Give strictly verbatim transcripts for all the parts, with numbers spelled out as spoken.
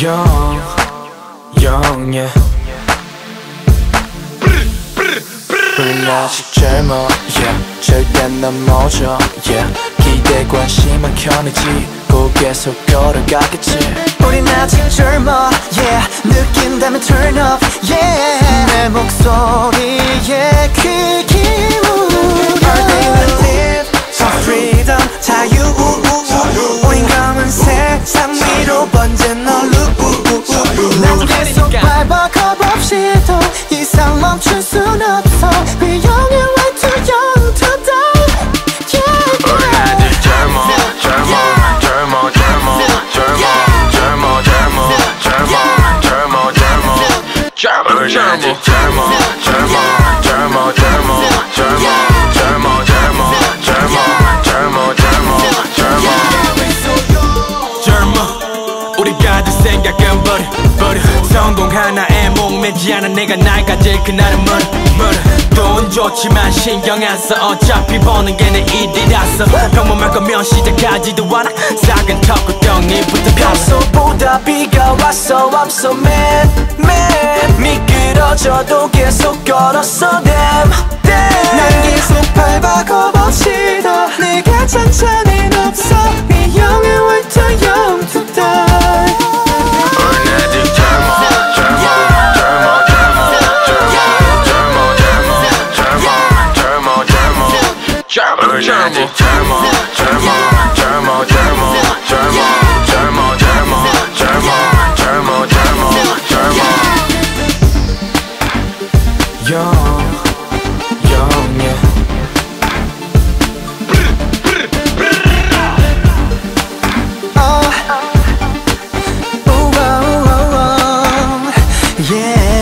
Young, young, yeah. 우린 아직 젊어, yeah. 절대 넘어져, yeah. 기대 관심은 견디지고 계속 걸어가겠지. 우린 아직 젊어, yeah. 느낀다면 turn up, yeah. 내 목소리에 귀 기울여. Our daily live, for freedom, 자유. 우린 검은 세상 위로 번진 얼룩. 난 계속 밟아 겁없이도 이상 멈출 순 없어. We young and way too young to die. Yeah, 우리 아직 젊어, 젊어, 젊어, 젊어, 젊어, 젊어, 젊어, 젊어, 젊어, 젊어. 우리 아직 젊어, 젊어, 젊어, 젊어, 젊어, 젊어, 젊어, 젊어, 젊어, 젊어, 젊어. 젊어 우리 가질 생각은 버려 버려. 성공 하나에 목매지 않아 내가 날 가질 그날은 멀어 멀어. 돈 좋지만 신경 안 써. 어차피 버는 게 내 일이라서. 평범할 거면 시작하지도 않아. 작은 턱과 떡잎부터 평소보다 비가 왔어. I'm so mad, mad. 미끄러져도 계속 걸었어. Damn, damn. 난 계속 밟아 겁없이도 네가 천천히 없어. We young and way too young to die. 우린 아직 젊어, 젊어, 젊어, 젊어, 젊어, 젊어, 젊어, 젊어, 젊어, 젊어. 우린 아직 젊어, 젊어, 젊어, 젊어, 젊어, 젊어, 젊어, 젊어, 젊어, 젊어, 젊어. Young, young, yeah. Oh, ooh, oh, oh, oh,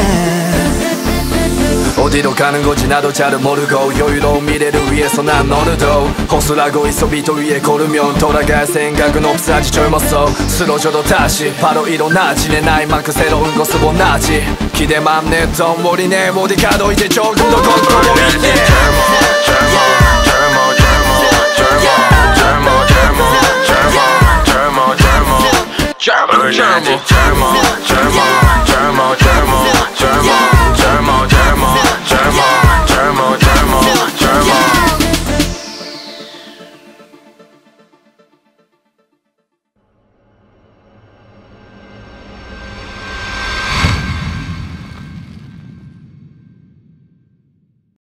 yeah. 어디로 가는 건지 나도 잘 모르고 여유로운 미래를 위해서 난 어느덧 호소하고 있어. 비도 위에 걸으면 돌아갈 생각은 없어. 아직 젊었어. 쓰러져도 다시 바로 일어나지. 내 나이만큼 새로운 것을 원하지. 기대만 냈던 머리내 어디 가도 이제 조금 더 걷고 있네. 젊어, 젊어, 젊어, 젊어, 젊어, 젊어, 젊어, 젊어, 젊어, 젊어. 우린 아직 젊어.